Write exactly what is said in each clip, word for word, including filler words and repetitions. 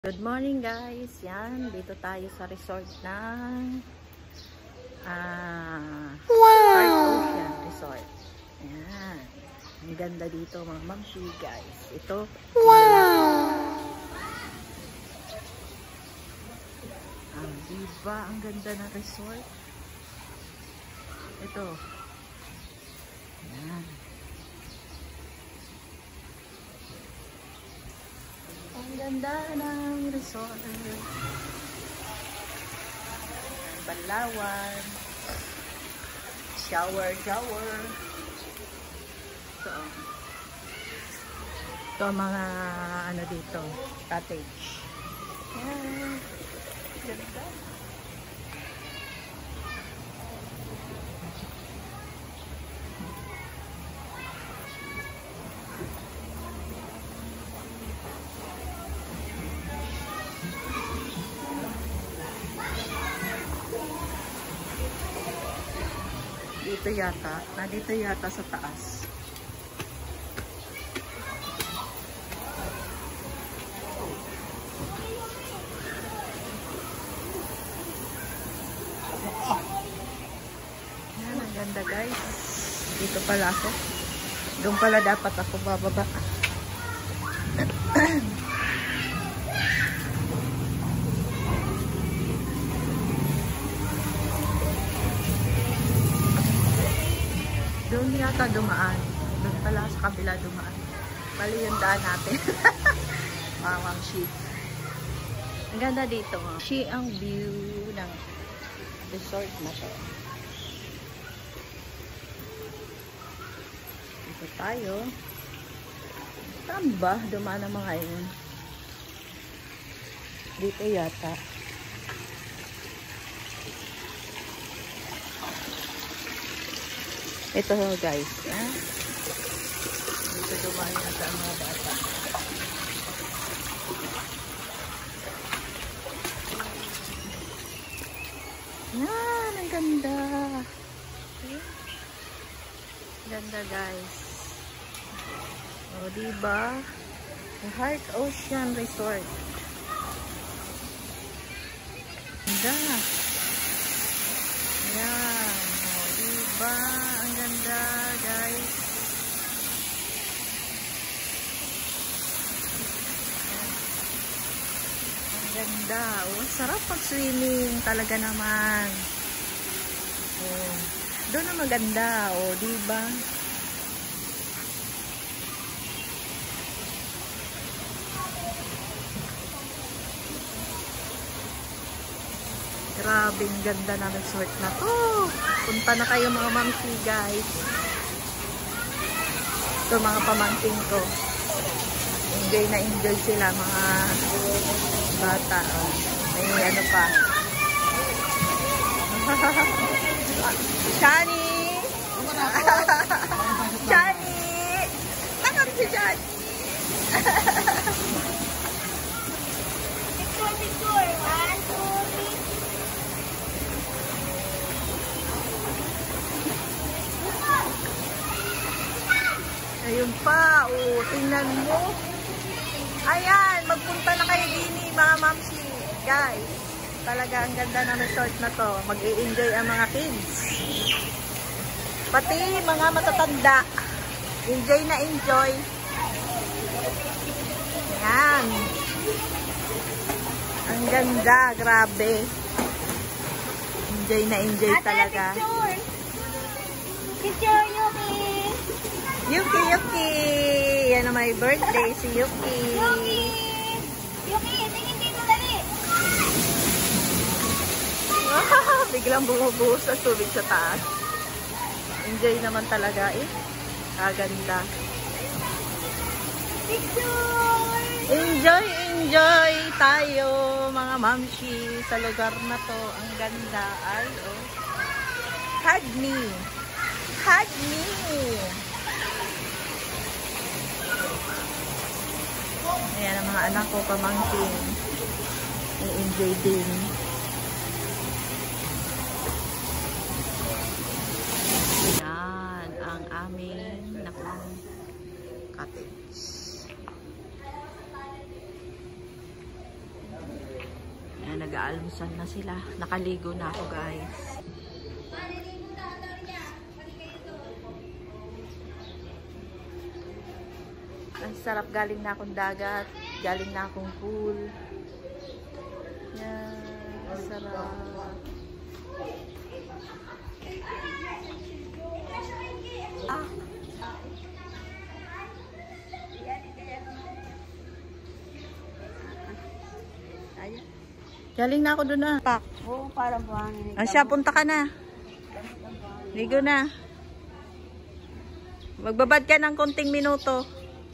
Good morning guys, yan, dito tayo sa resort ng uh, wow! Heart Ocean Resort. Yan, ang ganda dito mga mamshi guys. Ito, wow! Ah, diba ang ganda ng resort? Ito, yan. Ang ganda ng resort. Balawan. Shower, shower. Ito. Ito mga ano dito. Cottage. Yan. Ganda. Dito yata, nandito yata sa taas. Yan, ang ganda guys. Dito pala ako. Doon pala dapat ako bababa. Doon yata dumaan. Doon pala sa kabila dumaan. Bali yung daan natin. Mamang sheep. Ang ganda dito. She ang view ng resort na to. Dito tayo. Saan ba? Dumaan ang mga yun. Dito yata. Ito guys, ha? Dito dumaan na sa mga bata. Yan, ang ganda. Okay. Ganda guys. O, diba? The Heart Ocean Resort. Ganda. Yan. O, diba? Ang ganda, guys. Ang ganda. Oh, sarap pag-swimming. Talaga naman. Oh, doon na maganda. Oh, diba? Grabe, ang ganda na resort na to. Punta na kayo mga mamsi guys. Ito mga pamangkin ko. Enjoy na enjoy sila mga bata. Oh. May ano pa. Shani! Shani! Takam si Shani! Picture, picture. One, two, three. Ayun pa, oh, tingnan mo. Ayan, magpunta na kayo dini, mga mamsi. Guys, talaga ang ganda ng resort na to. Mag-i-enjoy ang mga kids. Pati mga matatanda. Enjoy na enjoy. Ayan. Ang ganda, grabe. Enjoy na enjoy talaga. Picture. Picture, Yuki. Yuki, Yuki! Yan ang my birthday, si Yuki. Yuki! Yuki, tingin dito dali. Wow, biglang bumubuhos ang tubig sa taas. Enjoy naman talaga eh. Kaganda. Picture! Enjoy, enjoy tayo mga mamshi sa lugar na to. Ang ganda. Ay, oh. Hug me. Hug me. Ayan ang mga anak ko, pamangkin. I-enjoy din. Ayan ang aming nakong cottage. Nag-aalmusal na sila. Nakaligo na ako, guys. Ang sarap, galing na akong dagat. Galing na akong pool. Yan. Ang sarap. Ah. Galing na ako doon na. Pak. Oo, parang buhangin. Asya, punta ka na. Ligo na. Magbabad ka ng konting minuto.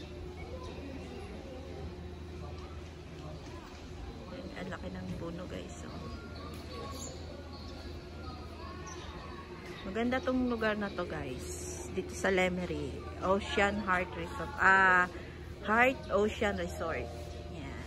Ang laki ng puno, guys. So, maganda tong lugar na to, guys. Dito sa Lemery. Ocean Heart Resort. Ah, Heart Ocean Resort. Yan.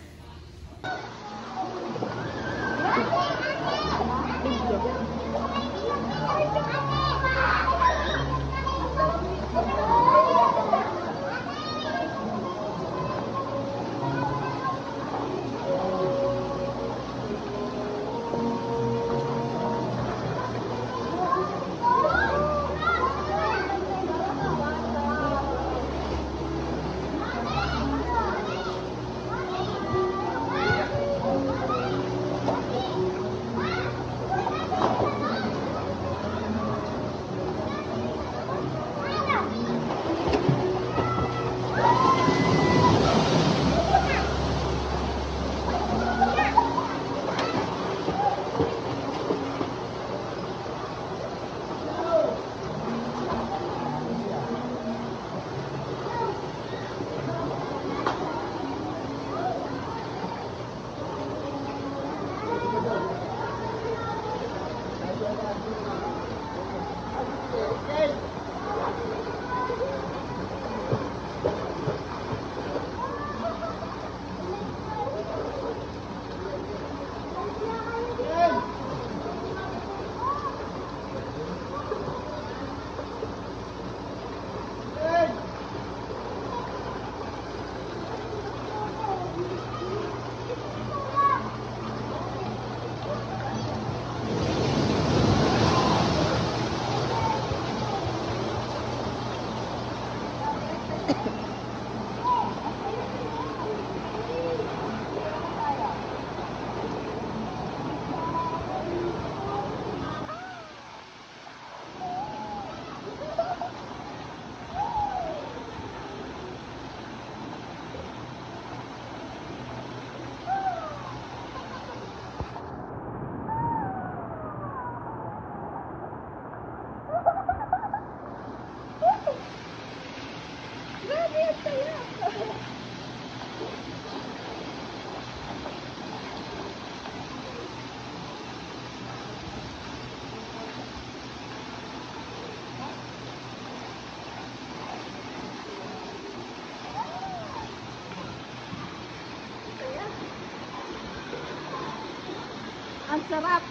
Ang sarap.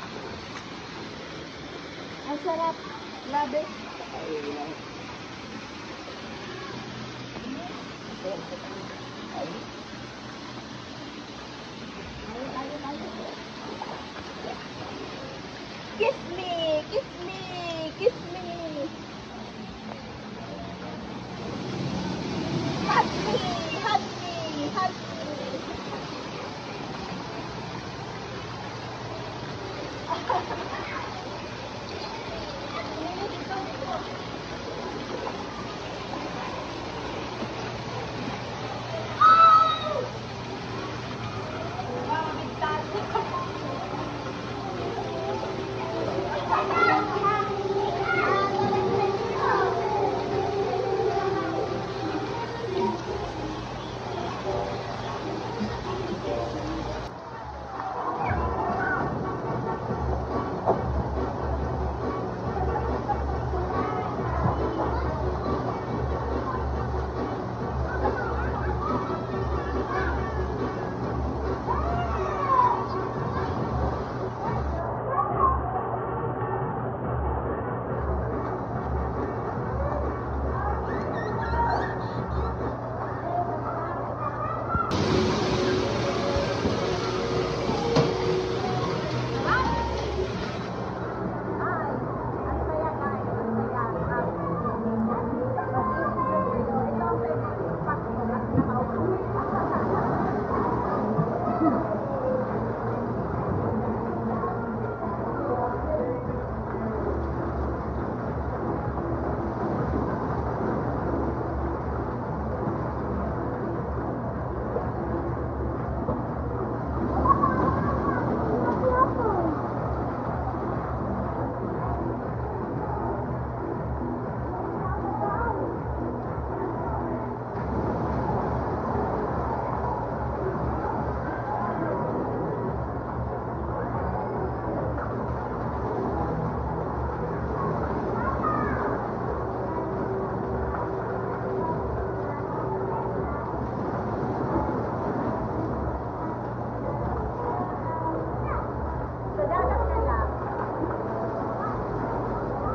Ang sarap. Labi. Kiss me, kiss me, kiss me. Hug me, hug me, hug me.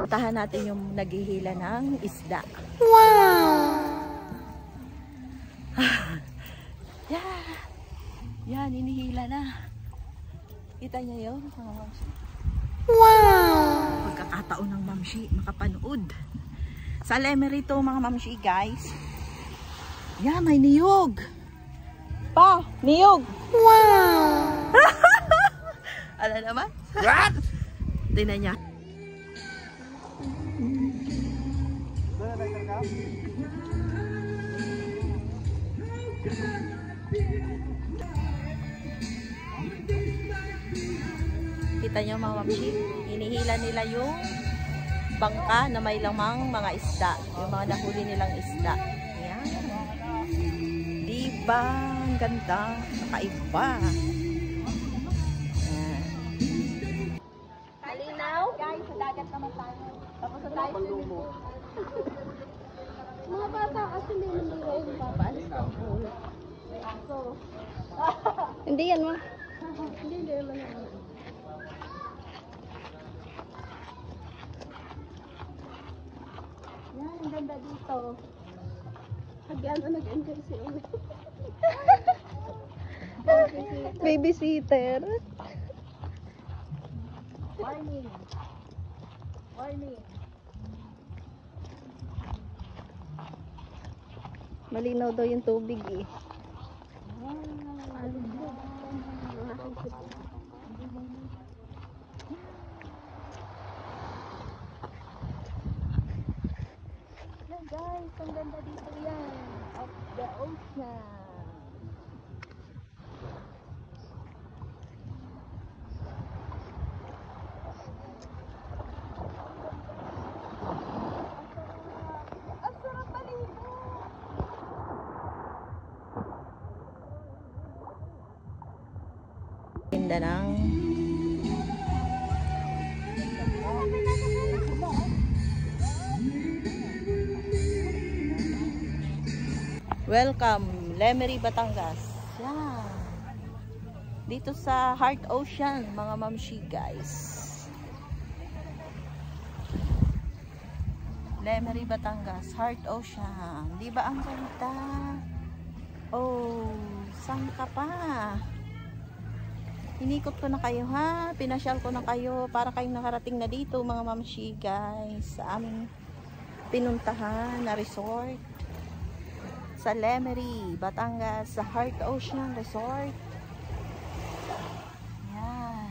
Puntahan natin yung naghihila ng isda. Wow! Yan. Yan, inihila na. Kita niya yun, mga mamsi. Wow! Pagkakataon ng mamsi, makapanood. Sa Lemery to, mga mamsi, guys. Yan, may niyog. Pa, niyog. Wow! Ano naman? What? Tingnan niya. Kita nyo mga mamsi, inihila nila yung bangka na may lamang mga isda, yung mga nahuli nilang isda. Ayan. Diba? Ang ganda, kakaiba. Ayan. Malinaw? Guys, sa dagat naman tayo. Tapos sa tayo. Mga bata kasi may nalira yung papaalis ng pool. So, hindi yan ma. Hindi, hindi naman yan. Yan, ang ganda dito. Hagyan na nag-enjoy si Uwe. Babysitter. Warning. Warning. Malinaw daw yung tubig eh. Yan guys, ang ganda dito yan. Of the ocean. Ganda ng welcome Lemery, Batangas. Yan. Dito sa Heart Ocean, mga mamshi guys. Lemery, Batangas, Heart Ocean. Di ba ang ganda? Oh, saan ka pa? Inikot ko na kayo ha, pinasyal ko na kayo para kayong nakarating na dito mga mamshi guys sa aming pinuntahan na resort sa Lemery, Batangas, sa Heart Ocean Resort. Yan.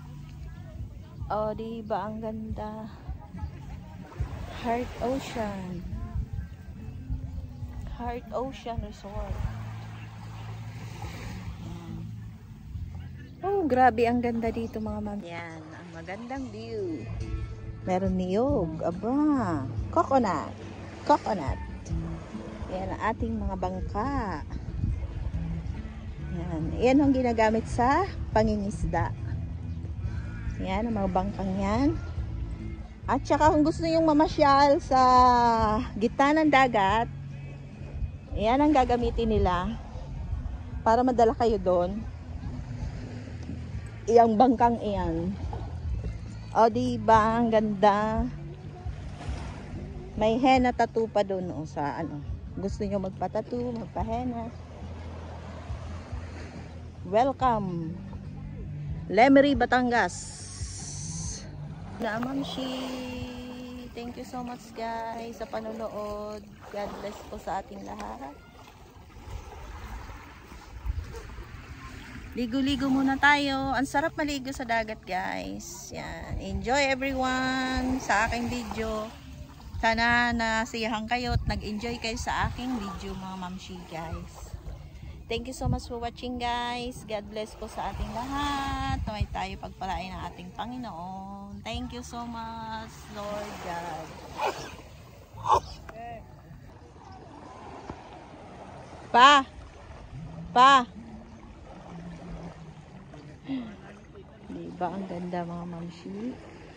O diba ang ganda? Heart Ocean, Heart Ocean Resort. Oh, grabe ang ganda dito mga ma'am. Yan, ang magandang view. Meron niyog, aba, coconut, coconut. Yan ang ating mga bangka. Yan, yan ang ginagamit sa pangingisda. Yan ang mga bangkang yan. At saka kung gusto niyong mamasyal sa gitna ng dagat, yan ang gagamitin nila para madala kayo doon. Iyang bangkang iyan. O diba ang ganda. May henna tattoo pa doon o sa ano. Gusto nyo magpa-tattoo, magpa-henna. Welcome Lemery, Batangas. Na mamshi. Thank you so much guys sa panonood. God bless po sa ating lahat. Ligo-ligo muna tayo. Ang sarap maligo sa dagat guys. Yan. Enjoy everyone sa aking video. Sana nasiyahan kayo at nag-enjoy kayo sa aking video mga mamshi guys. Thank you so much for watching guys. God bless po sa ating lahat. Naway tayo pagpalain ng ating Panginoon. Thank you so much Lord God. Pa! Pa! Diba ang ganda mga mamshi?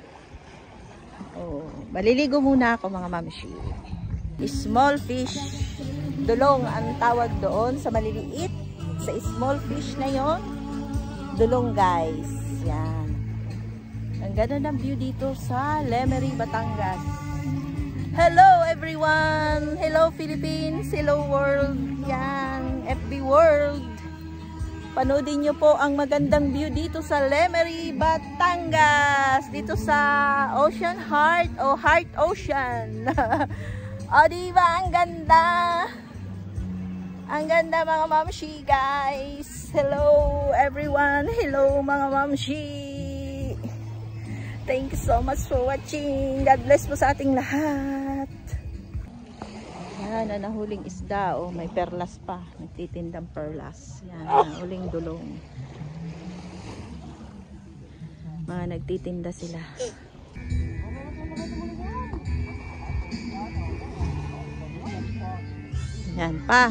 Oh, maliligo muna ako mga mamshi. Small fish. Dulong ang tawag doon sa maliliit. Sa small fish na yon, dulong guys. Yan. Ang ganda ng view dito sa Lemery, Batangas. Hello everyone! Hello Philippines! Hello world! Yan, F B World! Panoodin nyo po ang magandang view dito sa Lemery, Batangas! Dito sa Ocean Heart o Heart Ocean. O diba ang ganda? Ang ganda mga mamshi guys! Hello everyone! Hello mga mamshi! Thank you so much for watching. God bless po sa ating lahat. Yan, nahuling isda. Oh, may perlas pa. Nagtitindang perlas. Yan, nahuling dulong. Mga nagtitinda sila. Yan pa.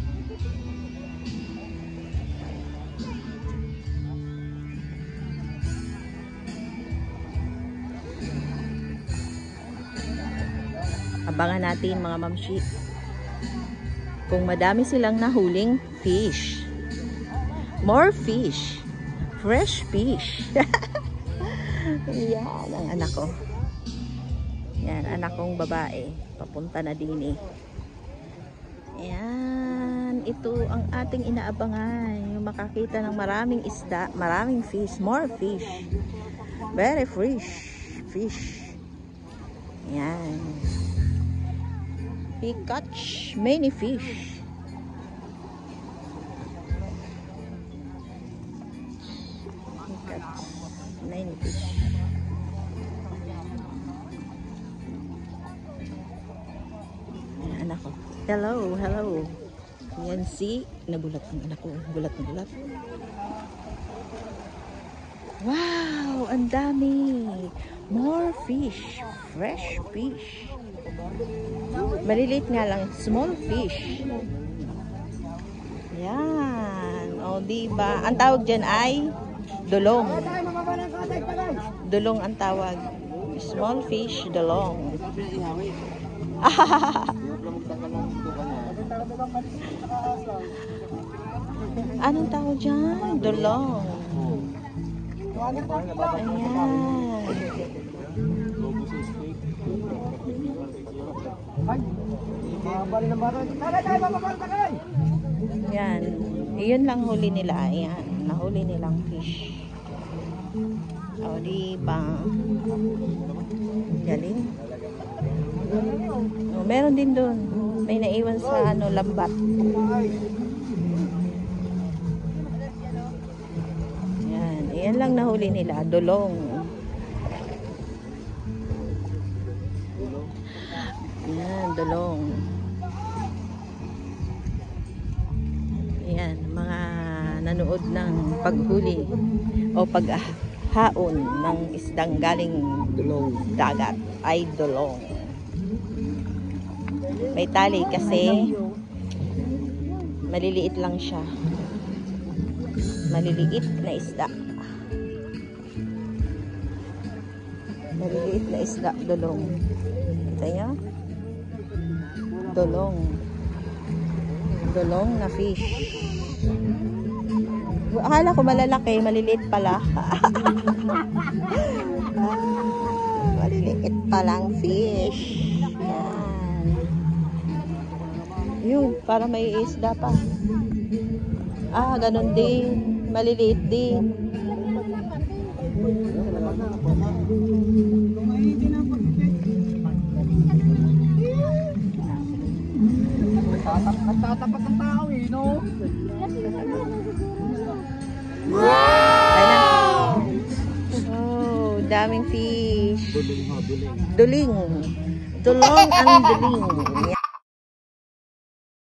Abangan natin mga mamshi kung madami silang nahuling fish, more fish, fresh fish. Yan ang anak ko, yan anak kong babae, papunta na din eh. Yan, ito ang ating inaabangan, yung makakita ng maraming isda, maraming fish, more fish, very fresh fish. Yan, we catch many fish. We catch many fish. Ayan, anak ko. Hello, hello. Yan si, nagulat ng anak ko. Gulat na gulat. Wow, ang dami. More fish. Fresh fish. Maliliit nga lang, small fish. Yan. O, diba? Ang tawag dyan ay dulong. Dulong ang tawag. Small fish, dulong. Anong tawag dyan? Dulong. Ayan. Yan. Iyon lang huli nila. Ayan. Nahuli nilang fish. O, diba? Galing. O, meron din doon. May naiwan sa ano, lambat. Yan. Iyan lang nahuli nila. Dulong. Yan, dulong. Yan, mga nanood ng paghuli o paghahaon ng isdang galing dulong dagat ay dulong. May tali kasi maliliit lang siya. Maliliit na isda. Maliliit na isda, dulong. Kaya dulong. Dulong na fish. Akala ko malalaki, maliliit pala. Maliliit palang fish. Yan. Yun, para may isda pa. Ah, ganun din. Maliliit din. Nagtatapat ng tao eh, no? Wow! Oh, daming fish. Duling. Dulong ang duling.